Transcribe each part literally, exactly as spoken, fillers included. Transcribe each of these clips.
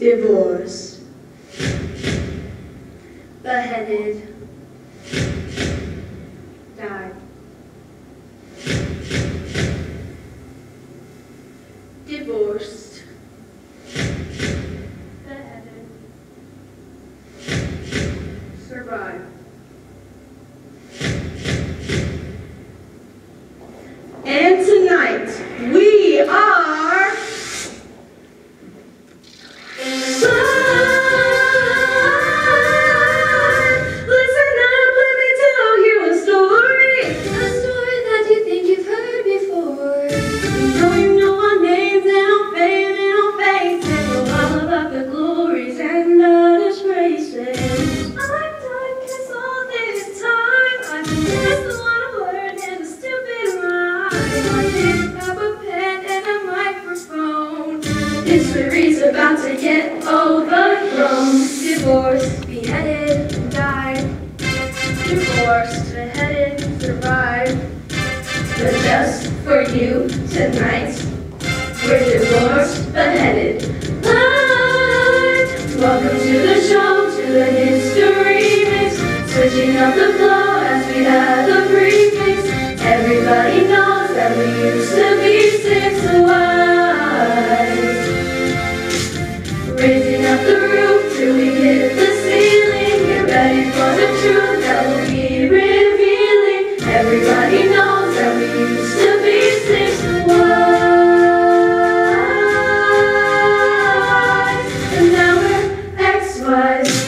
divorced, beheaded, died. Divorced, beheaded, survived. And tonight, we are history's about to get overthrown. Divorced, beheaded, died. Divorced, beheaded, survived. But just for you tonight, we're divorced, beheaded, live. Welcome to the show, to the history mix. Switching up the flow as we had the prefix. Everybody knows that we used to be six wives. Raising up the roof till we hit the ceiling. Get ready for the truth that will be revealing. Everybody knows that we used to be six wives, and now we're ex-wives.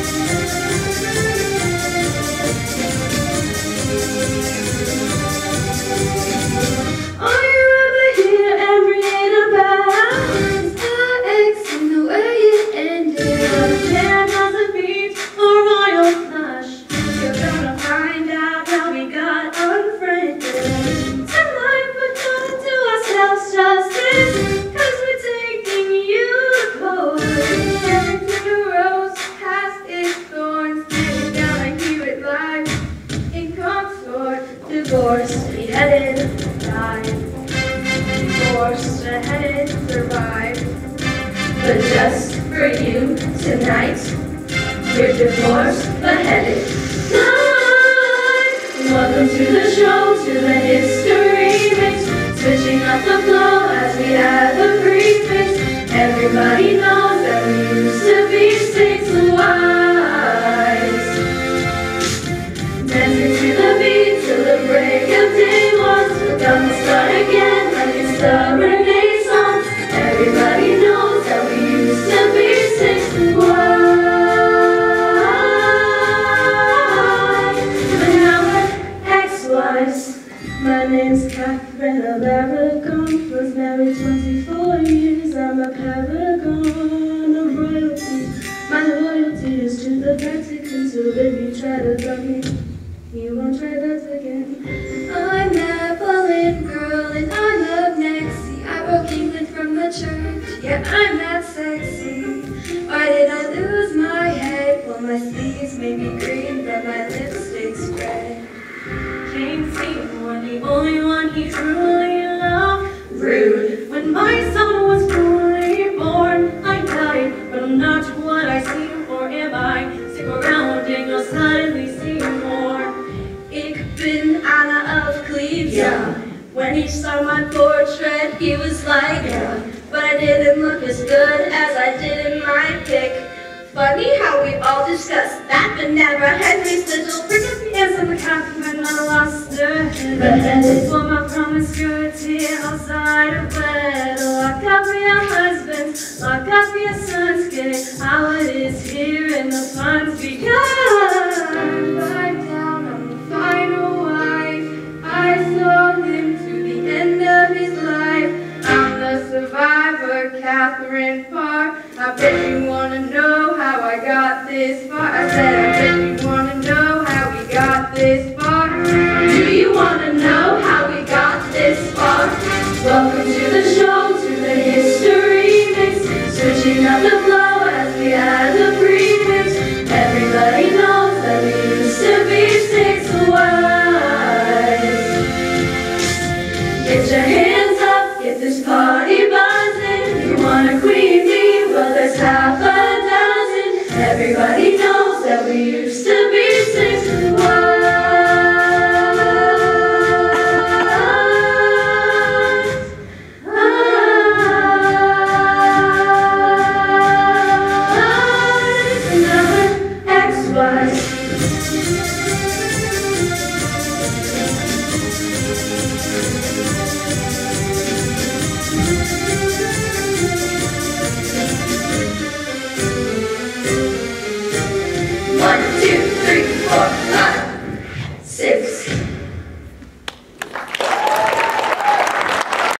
Are you ever here and read about the ex and the way it ended? A man on the beach, a royal flush. You're gonna find out how we got unfriended. Tonight we're gonna do ourselves justice, cause we're taking you to court. Everything arose past its thorns. You gotta hear it live in consort. Divorced, beheaded, died. Divorced, beheaded, survived. But just for you tonight, we're divorced, beheaded, died. Welcome to the show, to the history mix. Switching up the flow as we add the prefix. Everybody knows that we used to be six wives. Dancing to the beat till the break of day was. We're gonna start again like it's the Renaissance. Everybody knows that we used to be six wives, but now we're ex-wives. My name's Catherine of Aragon. Was married twenty-four years. I'm a paragon of royalty. My loyalty is to the Vatican. So if you try to love me, you won't try that again. I'm that Boleyn girl and I love Nexie. I broke England from the church, yeah, I'm that sexy. Why did I lose my head? Well, my sleeves may be green, but my lipstick's red. King Seymour, the only one he truly loved. Rude. When my son was fully born, I died, but I'm not what I seem, or am I? Stick around and you'll suddenly see more. Ik bin Anna of Cleves. Yeah. When he saw my portrait, he was like, yeah. But I didn't look as good as I did in my pic. Funny how we all discussed that, but never had me sigil. Forget me as I'm a Catherine, I lost her head. Beheaded for my promiscuity outside of bed. Lock up your husband, lock up your son's kid. How it is here and the fun's begun. Five down on the final wife. I saw him to the end of his life. I'm the survivor, Catherine Parr. I bet you wanna know how I got this far. I said I bet you wanna know how we got this far. Do you wanna know how we got this far? Welcome to the show, to the history mix. Switching up the flow as we add the prefix. Everybody knows that we used to be six wives. Get your hands up, get this party buzzing. You wanna queen bee? Well, there's half to be six.